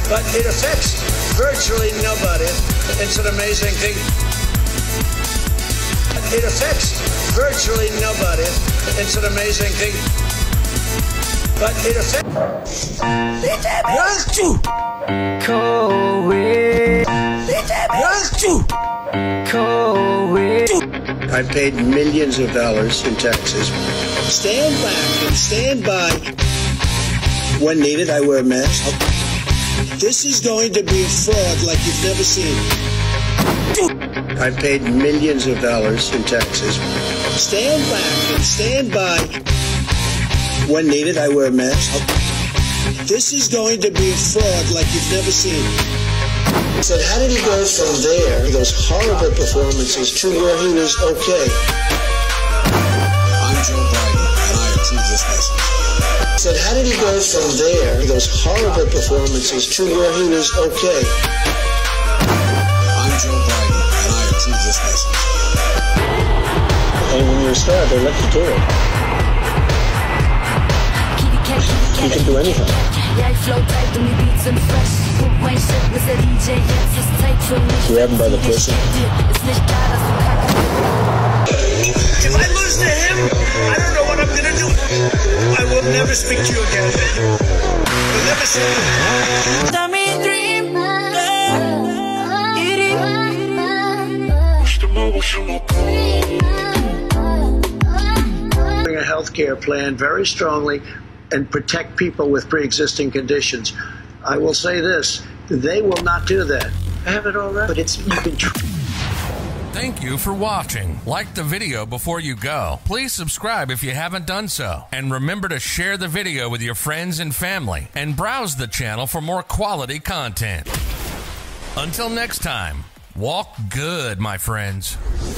but it affects virtually nobody. It's an amazing thing. It affects virtually nobody. It's an amazing thing. But it affects... I paid millions of dollars in taxes. Stand back and stand by. When needed, I wear a mask. This is going to be fraud like you've never seen. I paid millions of dollars in taxes. Stand back and stand by. When needed, I wear a mask. This is going to be fraud like you've never seen. So how did he go from there, those horrible performances, to where he was okay? I'm Joe Biden, and I approve this message. So how did he go from there, those horrible performances, to where he was okay? I'm Joe Biden, and I approve this message. And when you're a star, they let you do it. You can do anything. Grab him by the pussy. If I lose to him, I don't know what I'm gonna do. I will never speak to you again. I'll never see you. Bring a health care plan very strongly and protect people with pre-existing conditions. I will say this, they will not do that. I have it all right, but you can Thank you for watching. Like the video before you go. Please subscribe if you haven't done so. And remember to share the video with your friends and family. And browse the channel for more quality content. Until next time, walk good, my friends.